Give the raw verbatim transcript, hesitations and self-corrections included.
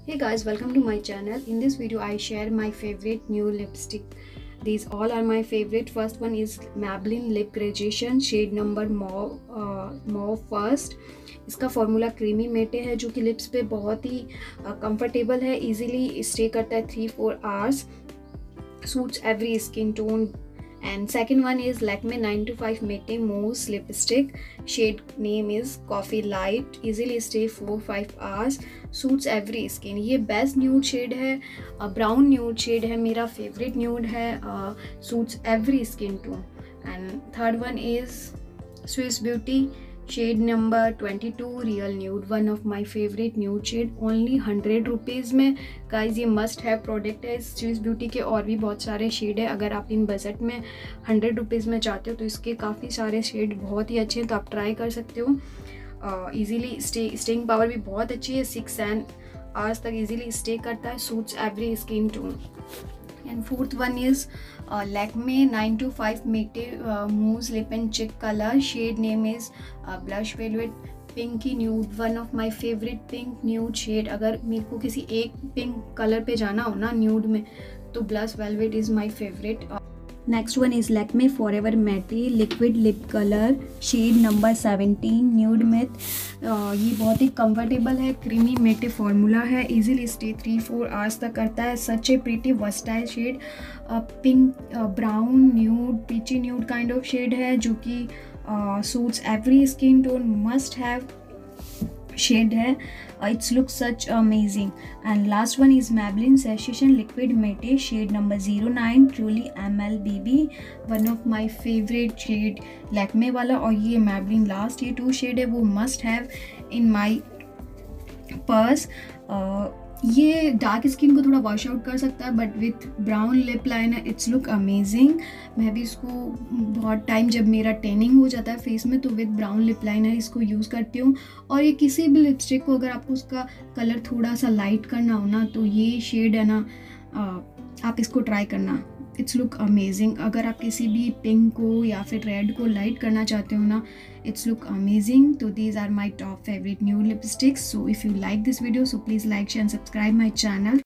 Hey guys, welcome to my channel. In this video I share my favorite new lipstick. These all are my favorite. First one is Maybelline Lip Graduation shade number Mauve uh, Mauve First. इसका formula creamy matte है जो कि lips पे बहुत ही comfortable uh, है, easily stay करता है three four hours, suits every skin tone. And second one is Lakme nine to five Matte Mousse Lipstick. Shade name is Coffee Light. Easily stay four to five hours. Suits every skin. ये best nude shade है, brown nude shade है, मेरा favourite nude है. Suits every skin tone. And third one is Swiss Beauty shade number twenty two real nude. One of my favourite nude shade. Only hundred rupees में guys ये must have product है. Swiss Beauty के और भी बहुत सारे shade है. अगर आप इन बजट में हंड्रेड रुपीज़ में चाहते हो तो इसके काफ़ी सारे शेड बहुत ही अच्छे हैं, तो आप ट्राई कर सकते हो. ईजीली स्टे स्टेइंग पावर भी बहुत अच्छी है, सिक्स एंड आवर्स तक ईजीली स्टे करता है. Suits every skin tone. And fourth one is uh, Lakme nine to five Matte uh, Mousse Lip and Cheek Color. Shade name is uh, Blush Velvet Pinky Nude. One of my favorite pink nude shade. अगर मेरे को किसी एक pink colour पे जाना हो ना nude में तो Blush Velvet is my favorite. uh, next one is Lakme forever matte liquid lip colour shade number seventeen nude myth. ये बहुत ही कंफर्टेबल है, क्रीमी मेटे फॉर्मूला है, easily stay three four hours तक करता है. Such a pretty versatile shade. Pink brown nude peachy nude kind of shade है जो कि suits every skin tone. Must have shade है. It's look such amazing. And last one is Maybelline Sensation liquid Mette shade number zero nine truly M L B B. One of my favourite shade Lakme वाला. और ये Maybelline last ये two shade है वो must have in my purse. ये dark skin को थोड़ा wash out कर सकता है but with brown lip liner it's look amazing. मैं भी इसको बहुत टाइम जब मेरा टैनिंग हो जाता है फेस में तो विथ ब्राउन लिप लाइनर इसको यूज़ करती हूँ. और ये किसी भी लिपस्टिक को अगर आपको उसका कलर थोड़ा सा लाइट करना हो ना तो ये शेड है ना, आप इसको ट्राई करना. It's look amazing. अगर आप किसी भी पिंक को या फिर रेड को लाइट करना चाहते हो ना, इट्स लुक अमेजिंग. तो these are my top favourite new lipsticks. So if you like this video so please like share and subscribe my channel.